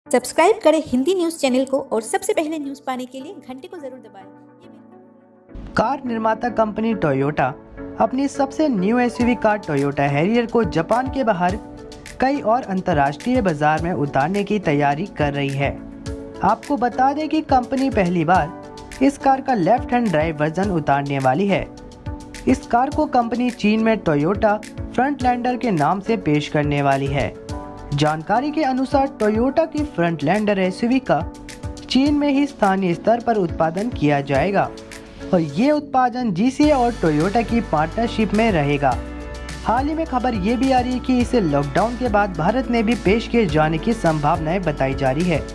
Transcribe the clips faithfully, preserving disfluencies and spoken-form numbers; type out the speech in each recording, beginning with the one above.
Subscribe करें Hindi news channel को और सबसे पहले न्यूज़ पाने के लिए घंटे को जरूर दबाएं। कार निर्माता कंपनी टोयोटा अपनी सबसे new SUV car Toyota Harrier को जापान के बाहर कई और अंतर्राष्ट्रीय बाजार में उतारने की तैयारी कर रही है। आपको बता दें कि कंपनी पहली बार इस कार का लेफ्ट हैंड ड्राइव वर्जन उतारने वाली है। इस कार को कंपनी चीन में टोयोटा फ्रंटलैंडर के नाम से पेश करने वाली है। जानकारी के अनुसार टोयोटा की फ्रंटलैंडर एसयूवी का चीन में ही स्थानीय स्तर पर उत्पादन किया जाएगा और ये उत्पादन जीसीए और टोयोटा की पार्टनरशिप में रहेगा। हाल ही में खबर ये भी आ रही है कि इसे लॉकडाउन के बाद भारत में भी पेश किए जाने की संभावनाएं बताई जा रही है।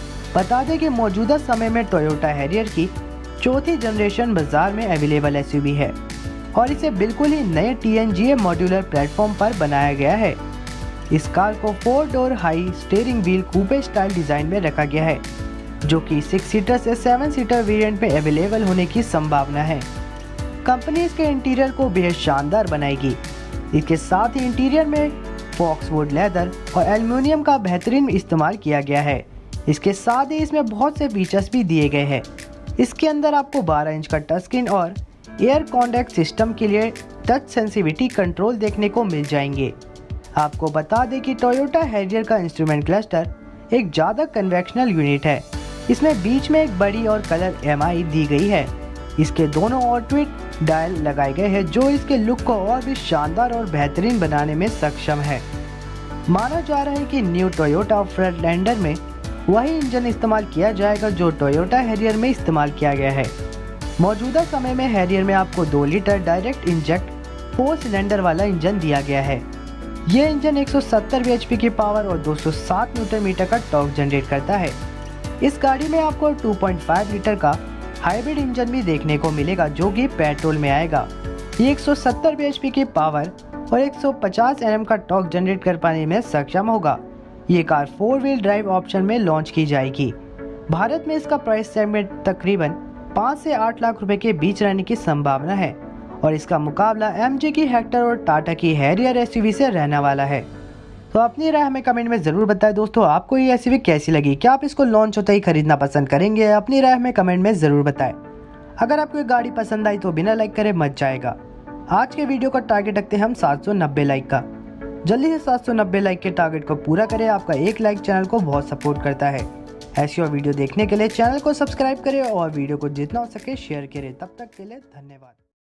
बता दें कि मौजूदा समय में टोयोटा हैरियर की चौथी जनरेशन बाजार में अवेलेबल एसयूवी है और इसे बिल्कुल ही नए टीएनजीए मॉड्यूलर प्लेटफॉर्म पर बनाया गया है। इस कार को four door high steering wheel coupe style design में रखा गया है, जो कि सिक्स सीटर से सेवन सीटर वेरिएंट में अवेलेबल होने की संभावना है। कंपनी इसके इंटीरियर को बेहद शानदार बनाएगी। इसके साथ ही इंटीरियर में फॉक्सवुड लेदर और एल्युमिनियम का बेहतरीन इस्तेमाल किया गया है। इसके साथ ही इसमें बहुत से फीचर्स भी दिए गए हैं। इसके अंदर आपको बारह इंच का टच स्क्रीन और एयर कॉन्टैक्ट सिस्टम के लिए टच सेंसिटिविटी कंट्रोल देखने को मिल जाएंगे। आपको बता दें कि टोयोटा हैरियर का इंस्ट्रूमेंट क्लस्टर एक ज़्यादा कन्वेंशनल यूनिट है। इसमें बीच में एक बड़ी और कलर एमआई दी गई है। इसके दोनों और ट्विट डायल लगाए गए हैं, जो इसके लुक को और भी शानदार और बेहतरीन बनाने में सक्षम है। माना जा रहा है कि न्यू टोयोटा फ्रंटलैंडर में वही इंजन इस्तेमाल किया जाएगा जो टोयोटा हैरियर में इस्तेमाल किया गया है। मौजूदा समय में हैरियर में आपको दो litre direct inject four cylinder वाला इंजन दिया गया है। ये इंजन एक सौ सत्तर बीएचपी की पावर और दो सौ सात न्यूटन मीटर का टॉर्क जनरेट करता है। इस गाड़ी में आपको टू पॉइंट फाइव लीटर का हाइब्रिड इंजन भी देखने को मिलेगा, जो कि पेट्रोल में आएगा। ये एक सौ सत्तर बीएचपी की पावर और एक सौ पचास एनएम का टॉर्क जनरेट कर पाने में सक्षम होगा। ये car four wheel drive option में लॉन्च की जाएगी। भारत में इसका प्राइस सेगमेंट तकरीबन पाँच से आठ लाख रुपए के बीच रहने की संभावना है और इसका मुकाबला एमजी की हेक्टर और टाटा की हैरियर एसयूवी से रहने वाला है। तो अपनी राय हमें कमेंट में ज़रूर बताएं दोस्तों, आपको ये एसयूवी कैसी लगी? क्या आप इसको लॉन्च होते ही खरीदना पसंद करेंगे? अपनी राय हमें कमेंट में ज़रूर बताएं। अगर आपको ये गाड़ी पसंद आई तो बिना लाइक करे मत जाएगा। आज के वीडियो का टारगेट रखते हैं हम सात सौ नब्बे लाइक का। जल्दी से सात सौ नब्बे लाइक के टारगेट को पूरा करें। आपका एक लाइक चैनल को बहुत सपोर्ट करता है। ऐसी और वीडियो देखने के लिए चैनल को सब्सक्राइब करें और वीडियो को जितना हो सके शेयर करें। तब तक के लिए धन्यवाद।